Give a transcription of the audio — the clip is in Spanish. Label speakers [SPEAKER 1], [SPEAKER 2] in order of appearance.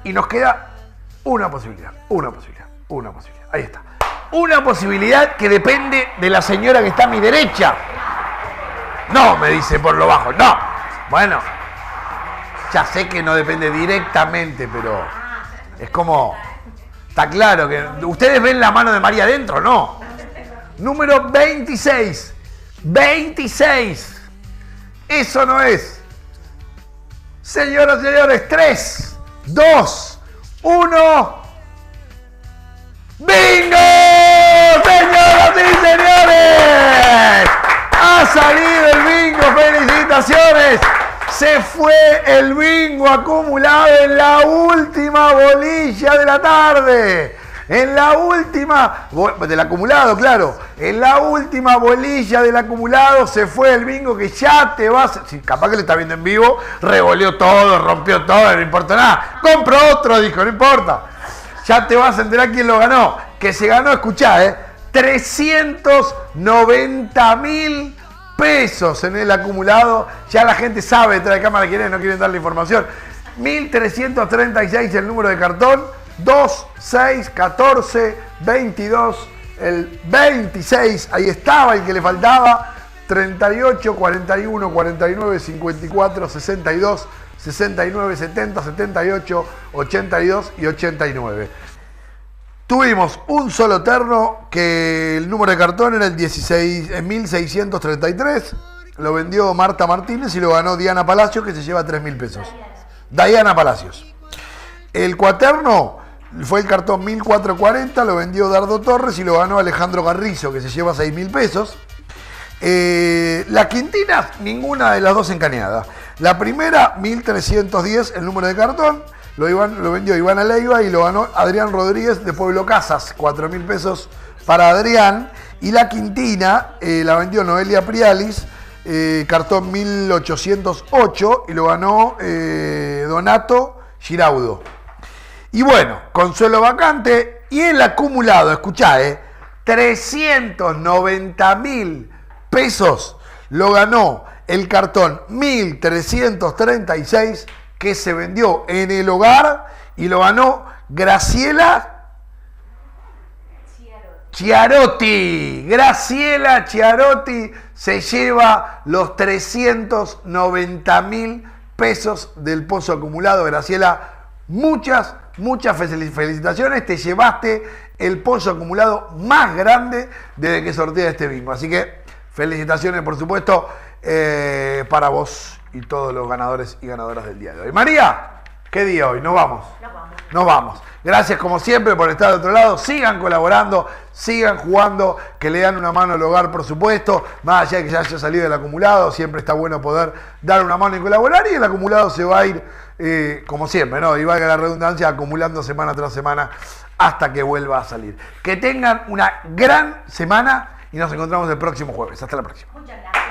[SPEAKER 1] Y nos queda una posibilidad. Ahí está. Una posibilidad que depende de la señora que está a mi derecha. No, me dice por lo bajo. No. Bueno, ya sé que no depende directamente, pero es como... Está claro que... ¿Ustedes ven la mano de María adentro? No. Número 26. 26. Eso no es. Señoras y señores, 3, 2, 1... ¡Bingo! ¡Señoras y señores! ¡Ha salido el bingo! ¡Felicitaciones! Se fue el bingo acumulado en la última bolilla de la tarde. En la última... Del acumulado, claro. En la última bolilla del acumulado se fue el bingo que ya te vas... Si capaz que le está viendo en vivo, revoleó todo, rompió todo, no importa nada. Compró otro, dijo, no importa. Ya te vas a enterar quién lo ganó. Que se ganó, escuchá, 390.000 pesos en el acumulado. Ya la gente sabe detrás de cámara quién es, no quieren dar la información. 1.336 el número de cartón. 2, 6, 14, 22, el 26. Ahí estaba el que le faltaba. 38, 41, 49, 54, 62, 69, 70, 78, 82 y 89. Tuvimos un solo terno que el número de cartón era el 1633. Lo vendió Marta Martínez y lo ganó Diana Palacios, que se lleva 3.000 pesos. Diana Palacios. El cuaterno fue el cartón 1440, lo vendió Dardo Torres y lo ganó Alejandro Garrizo, que se lleva 6.000 pesos. La quintina, ninguna de las dos encaneada. La primera, 1310, el número de cartón, lo vendió Ivana Leiva y lo ganó Adrián Rodríguez de Pueblo Casas, 4.000 pesos para Adrián. Y la quintina la vendió Noelia Prialis, cartón 1808, y lo ganó Donato Giraudo. Y bueno, consuelo vacante y el acumulado, escuchá, 390.000 pesos lo ganó el cartón 1336 que se vendió en el hogar y lo ganó Graciela Chiarotti. Graciela Chiarotti se lleva los 390.000 pesos del pozo acumulado. Graciela, muchas felicitaciones. Te llevaste el pozo acumulado más grande desde que sortea este bingo. Así que felicitaciones, por supuesto, para vos y todos los ganadores y ganadoras del día de hoy. María, ¿qué día hoy? ¿Nos vamos? Nos vamos. Gracias como siempre por estar de otro lado. Sigan colaborando, sigan jugando, que le dan una mano al hogar, por supuesto. Más allá de que ya haya salido el acumulado, siempre está bueno poder dar una mano y colaborar. Y el acumulado se va a ir, como siempre, ¿no? Y valga la redundancia, acumulando semana tras semana hasta que vuelva a salir. Que tengan una gran semana y nos encontramos el próximo jueves. Hasta la próxima.
[SPEAKER 2] Muchas gracias.